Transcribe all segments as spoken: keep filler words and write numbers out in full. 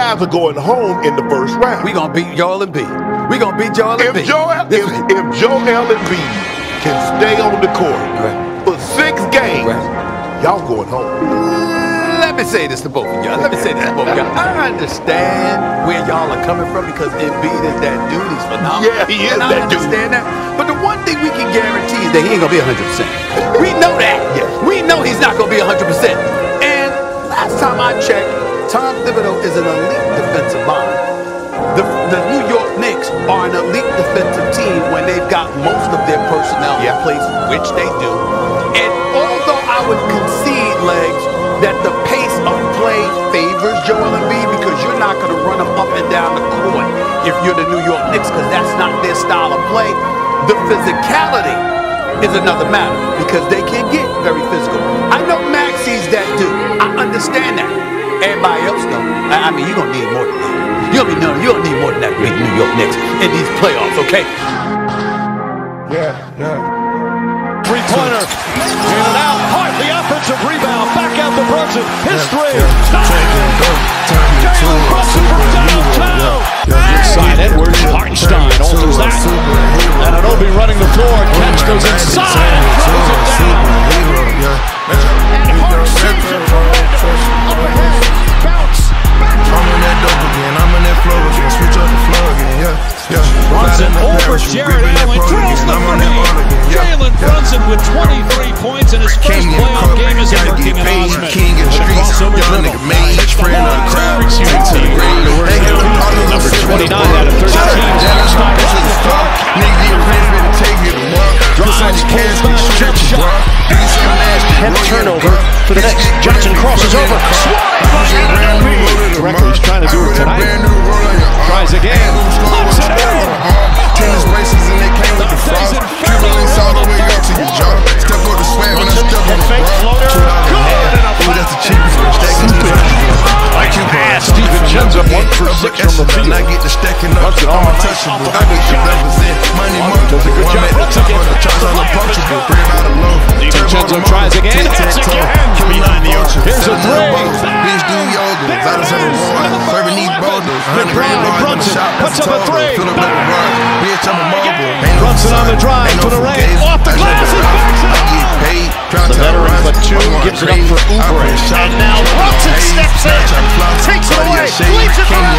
guys are going home in the first round. We gonna beat Joel Embiid. We gonna beat Joel If Embiid. Joel, if, if Joel Embiid can stay on the court right. for six games, right. y'all going home. Let me say this to both of y'all. Let me say this to both of y'all. I understand where y'all are coming from because Embiid is that dude. He's phenomenal. Yeah, he is and that dude. I understand that. But the one thing we can guarantee is that he ain't gonna be one hundred percent. We know that. Yeah. We know he's not gonna be one hundred percent. And last time I checked, Tom Thibodeau is an elite defensive mind. The, the New York Knicks are an elite defensive team when they've got most of their personnel yeah. in place, which they do. And although I would concede, Legs, that the pace of play favors Joel Embiid because you're not going to run him up and down the court if you're the New York Knicks because that's not their style of play. The physicality is another matter because they can get very physical. I know Maxi's that dude. I understand that. Everybody else though, I, I mean, you're going to need more than that. You're going to be you don't need more than that big New York Knicks in these playoffs, okay? Yeah, yeah. Three-pointer. In and out. Hart, the offensive rebound. Back out to Brunson. His yeah, three. Yeah. Stop. Jalen Brunson from downtown. Inside Edwards. Hartenstein alters that. And Anunoby running the floor. Catch goes inside and throws it down. And Hart saves it from up ahead. Bounce. I'm in that dope again. I'm in that flow again. Switch up the flow again. Yeah. Yeah. Brunson over Jared Allen. Draws the three. Jalen Brunson with twenty-three points in his first playoff game as a rookie in Osmond. King in the streets. Young nigga made. Spread on the crowd. Number twenty-nine out of thirty-two. Nigga, you ready to take it to work. Drives, pulls back, jump shot. Tenth turnover for the Knicks. Johnson crosses over. Swat by Anunoby. Directly, he's trying to do it tonight. Tries again. Puts it in. Tennis braces and they came with the frost. Cuban links all the way up to your jaw. Step on the swag when I step on the fake floater. Good and a foul. That's the cheapest one. Stacking the Nice pass. Stephen Chenza one for six from the field. I get the stacking up. I'm untouchable. I get to represent money market. Does a good job. I'm at the top of the charts. I'm approachable. Bring out a low. Chenza tries again. Hits again. Behind the arch. Here's a three. Bitch do yoga. I just have a one. Serving these boulders. Brunson puts up a three. Fill up like a rug. Bitch, I'm a mobile. Brunson on the drive to the rain. Off the glass and backs it up. The veteran but two gives it up for Uber. And now Brunson steps in. Takes it away. Leads it around.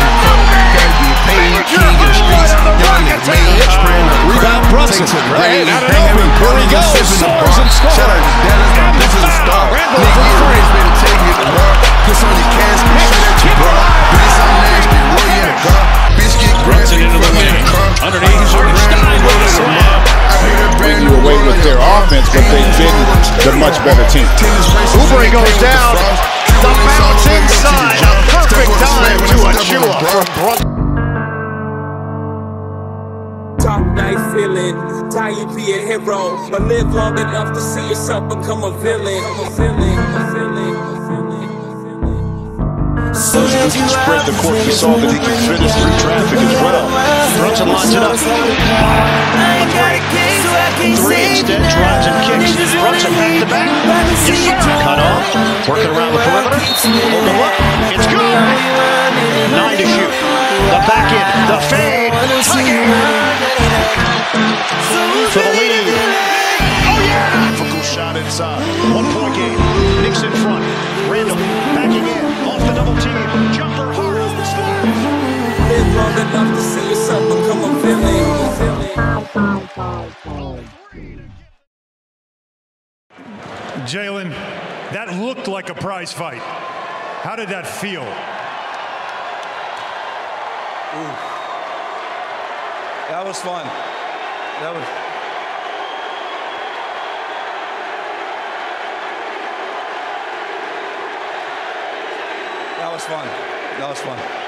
Rebound Brunson. Right out of Anunoby. Here he goes. Soars and scores. And the foul. Randall for three. Piss on your casket. Shoot at your bra. Bitch, I'm nasty. Roll you in a car. Bitch, get Brunson into the wing. Underneath. Hartenstein with a slam. You away with their offense, but they've been the much better team. Uber goes down. The bounce inside. A perfect time to Achua from Brunson. Top night feeling, tired be a hero, but live long enough to see yourself become a villain. A villain, a villain, a villain. As soon as he spread the court, we saw that he could finish through traffic as well. Brunson lines it up. Three instead, drives and kicks. Brunson back to back. Yes, sir. Cut off. Working around the perimeter. Overlook. It's good. Nine to shoot. The back end. The fade. For the lead. Oh, yeah! Difficult shot inside. One point game. Knicks in front. Randall backing in. Off the double team. Jumper hard. Live long enough to see yourself become a villain. Jalen, that looked like a prize fight. How did that feel? Ooh. That was fun. That was. That was fun. That was fun.